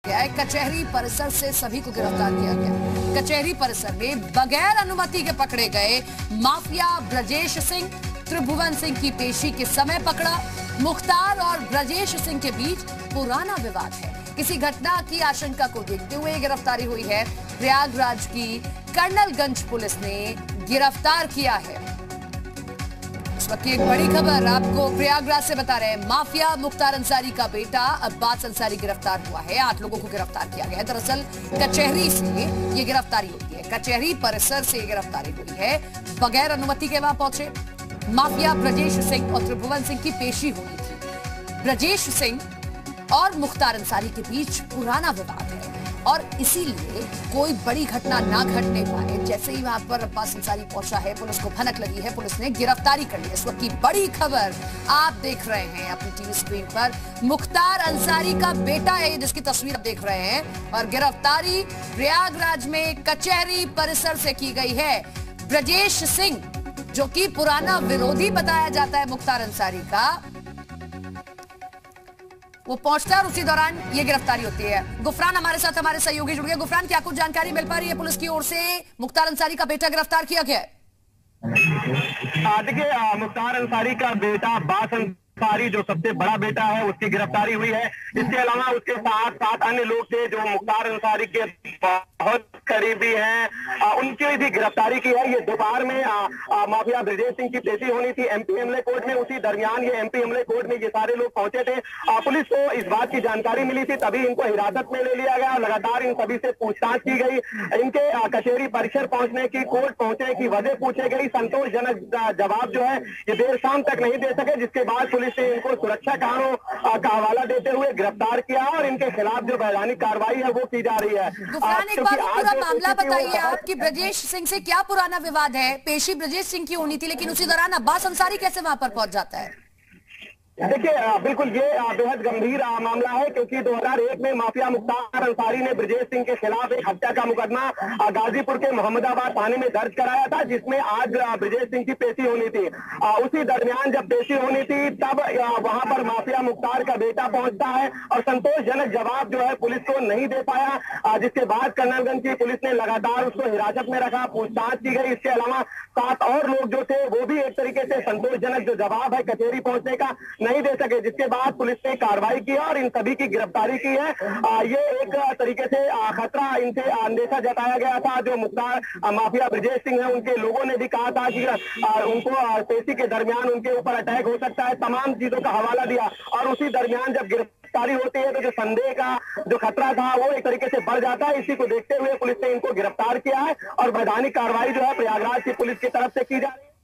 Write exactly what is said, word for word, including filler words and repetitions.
गया है। कचहरी परिसर से सभी को गिरफ्तार किया गया। कचहरी परिसर में बगैर अनुमति के पकड़े गए माफिया ब्रजेश सिंह, त्रिभुवन सिंह की पेशी के समय पकड़ा। मुख्तार और ब्रजेश सिंह के बीच पुराना विवाद है। किसी घटना की आशंका को देखते हुए गिरफ्तारी हुई है। प्रयागराज की कर्नलगंज पुलिस ने गिरफ्तार किया है। इस वक्त की एक बड़ी खबर आपको प्रयागराज से बता रहे हैं। माफिया मुख्तार अंसारी का बेटा अब्बास अंसारी गिरफ्तार हुआ है। आठ लोगों को गिरफ्तार किया गया है। दरअसल कचहरी से ये गिरफ्तारी होती है। कचहरी परिसर से ये गिरफ्तारी हुई है। बगैर अनुमति के वहां पहुंचे माफिया ब्रजेश सिंह और त्रिभुवन सिंह की पेशी हुई थी। ब्रजेश सिंह और मुख्तार अंसारी के बीच पुराना विवाद है और इसीलिए कोई बड़ी घटना ना घटने पाए, जैसे ही वहां पर अब्बास अंसारी पहुंचा है, पुलिस को भनक लगी है, पुलिस ने गिरफ्तारी कर ली है। इस वक्त की बड़ी खबर आप देख रहे हैं अपनी टीवी स्क्रीन पर। मुख्तार अंसारी का बेटा है जिसकी तस्वीर आप देख रहे हैं और गिरफ्तारी प्रयागराज में कचहरी परिसर से की गई है। ब्रजेश सिंह जो कि पुराना विरोधी बताया जाता है मुख्तार अंसारी का, वो पहुंचता है और उसी दौरान ये गिरफ्तारी होती है। गुफरान हमारे साथ हमारे सहयोगी जुड़ गए। गुफरान, क्या कुछ जानकारी मिल पा रही है पुलिस की ओर से? मुख्तार अंसारी का बेटा गिरफ्तार किया गया है। देखिए, मुख्तार अंसारी का बेटा अब्बास अंसारी जो सबसे बड़ा बेटा है उसकी गिरफ्तारी हुई है। इसके अलावा उसके साथ सात अन्य लोग थे जो मुख्तार अंसारी के बहुत करीबी हैं, उनकी भी गिरफ्तारी की है। ये दोपहर में आ, आ, माफिया ब्रजेश सिंह की पेशी होनी थी एमपी एमएलए कोर्ट में। उसी दरमियान ये एमपी एमएलए कोर्ट में ये सारे लोग पहुंचे थे। आ, पुलिस को इस बात की जानकारी मिली थी, तभी इनको हिरासत में ले लिया गया और लगातार इन सभी से पूछताछ की गई। इनके कचहरी परिसर पहुंचने की, कोर्ट पहुंचने की वजह पूछे गई। संतोषजनक जवाब जो है ये देर शाम तक नहीं दे सके, जिसके बाद पुलिस ने इनको सुरक्षा कारणों का हवाला देते हुए गिरफ्तार किया और इनके खिलाफ जो वैधानिक कार्रवाई है वो की जा रही है। एक बार पूरा मामला बताइए आप कि ब्रजेश सिंह से क्या पुराना विवाद है? पेशी ब्रजेश सिंह की होनी थी, लेकिन उसी दौरान अब्बास अंसारी कैसे वहां पर पहुंच जाता है? देखिए, बिल्कुल ये बेहद गंभीर मामला है, क्योंकि दो हज़ार एक में माफिया मुख्तार अंसारी ने ब्रजेश सिंह के खिलाफ एक हत्या का मुकदमा गाजीपुर के मोहम्मदाबाद थाने में दर्ज कराया था, जिसमें आज ब्रजेश सिंह की पेशी होनी थी। उसी दरमियान जब पेशी होनी थी तब वहां पर माफिया मुख्तार का बेटा पहुंचता है और संतोषजनक जवाब जो है पुलिस को नहीं दे पाया, जिसके बाद कर्नलगंज की पुलिस ने लगातार उसको हिरासत में रखा, पूछताछ की गई। इसके अलावा सात और लोग जो थे वो भी एक तरीके से संतोषजनक जो जवाब है कचहरी पहुंचने का नहीं दे सके, जिसके बाद पुलिस ने कार्रवाई की और इन सभी की गिरफ्तारी की है। आ, ये एक तरीके से खतरा इनसे अंदेशा जताया गया था। जो मुख्तार माफिया ब्रजेश सिंह है उनके लोगों ने भी कहा था कि आ, उनको पेशी के दरमियान उनके ऊपर अटैक हो सकता है, तमाम चीजों का हवाला दिया और उसी दरमियान जब गिरफ्तारी होती है तो जो संदेह का जो खतरा था वो एक तरीके से बढ़ जाता है। इसी को देखते हुए पुलिस ने इनको गिरफ्तार किया है और वैधानिक कार्रवाई जो है प्रयागराज की पुलिस की तरफ से की जा रही है।